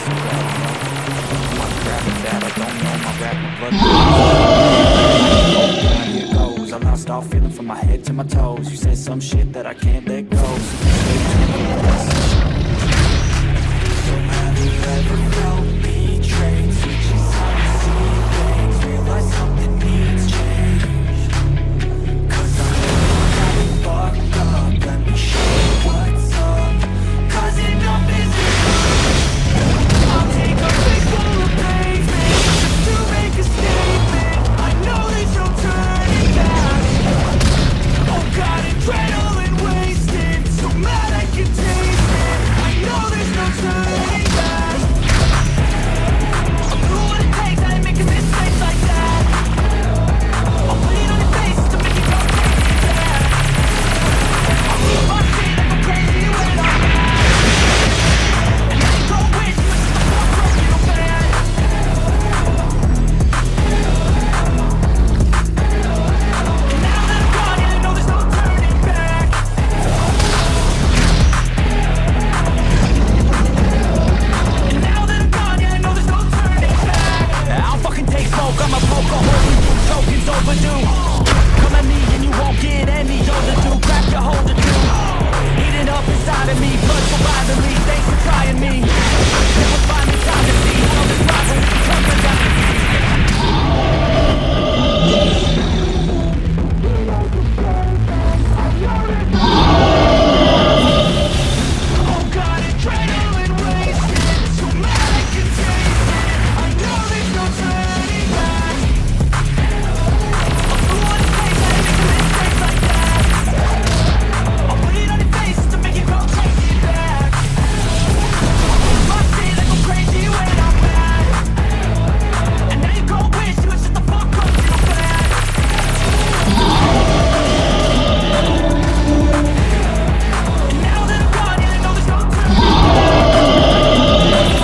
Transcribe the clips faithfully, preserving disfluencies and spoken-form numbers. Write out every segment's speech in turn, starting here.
All feeling from my head to my toes. You said some shit that I can't let go, so stay tuned. So have you ever felt betrayed? Switches how you see things, realize something needs change. Cause I know I've been fucked up. Let me show you what's up, cause enough is enough. I'll take a big full of pavement just to make a statement. I know there's no turning back. Got adrenaline wasted, so mad I can taste it. I know there's no turning back. I'll do what it takes, I ain't making mistakes like that. I'll bleed on your face to make you go take it back. I'll lose my shit like I'm crazy when I'm mad. And then you go wish you was just a fuck real bad. And now that I'm gone, yeah, I know there's no turning back. And now that I'm gone, yeah, I know there's no turning back. I'll fucking take smoke, I'ma poke a hole in you, choking's overdue. Come at me and you won't get any older, dude. Grab your hold of dude. Heating up inside of me, blood so violently. Thanks for trying me. It was finally time to see how this rivalry becomes a dynasty. Oh God, adrenaline wasted, so mad I can taste it. I know there's no turning back. I'll do what it takes, I ain't making mistakes like that. I'll bleed on your face to make you go take it back. I'll lose my shit like I'm crazy when I'm mad. And now you go wish you was just a fuck up real bad. And now that I'm gone, yeah, I know there's no turning back.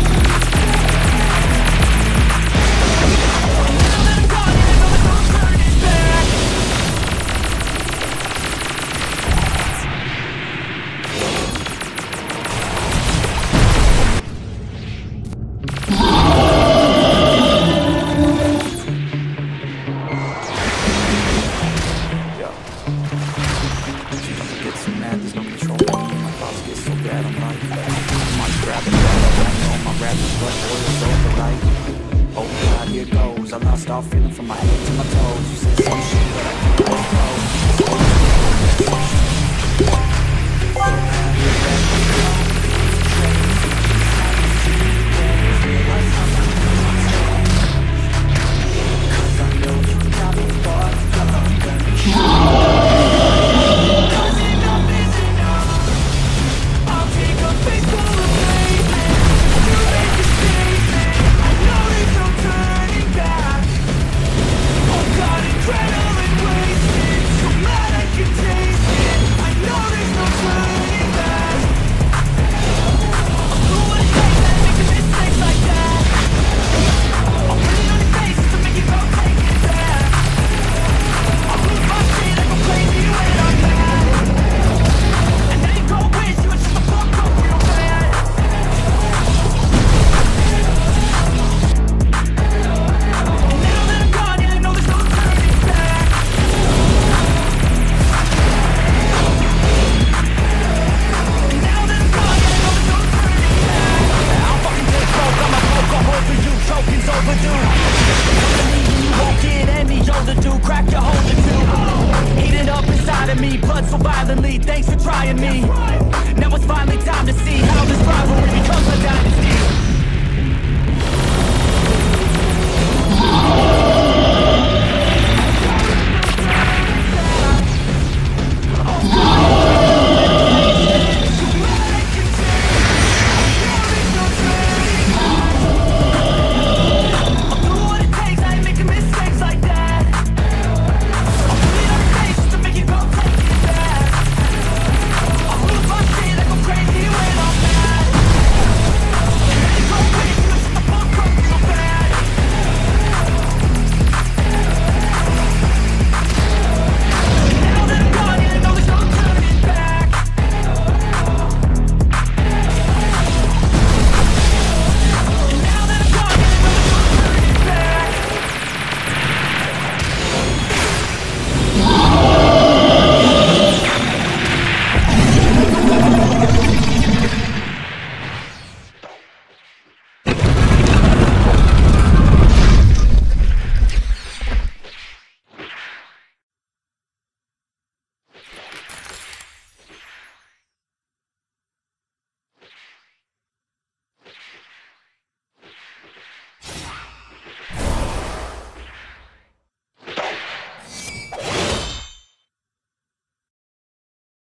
Now that I'm gone, yeah, I know there's no turning back. Yo, she don't get so mad, there's no control over me. My thoughts get so bad, I'm like, I'm on grabbing that. I know my rap is blood oil's over like, oh God, here goes. I lost all feeling from my head to my toes. You said some shit that I can't let go. So have you ever felt betrayed? Realize something needs change. Cause I know you got me fucked up. Let me show you. Cause enough is enough. I'll take a big full of pavement to make a statement. I know there's no turning back. Oh God, adrenaline wasted, so mad I can taste it. I know there's no turning back. I'll do what it takes, I ain't making mistakes like that. I'll bleed on your face to make you go take it back. I'll lose my shit like I'm crazy when I'm mad. And then you go wish you was just a fuck up real bad. And now that I'm gone, yeah, I know there's no turning back. And now that I'm gone, yeah, I know there's no turning back. I'll fucking take smoke, I'ma poke a hole for you, choking's overdue. Come to me and you won't get any older, dude. Crack your hold of two. Heating up inside of me, blood so violently. Thanks for trying me.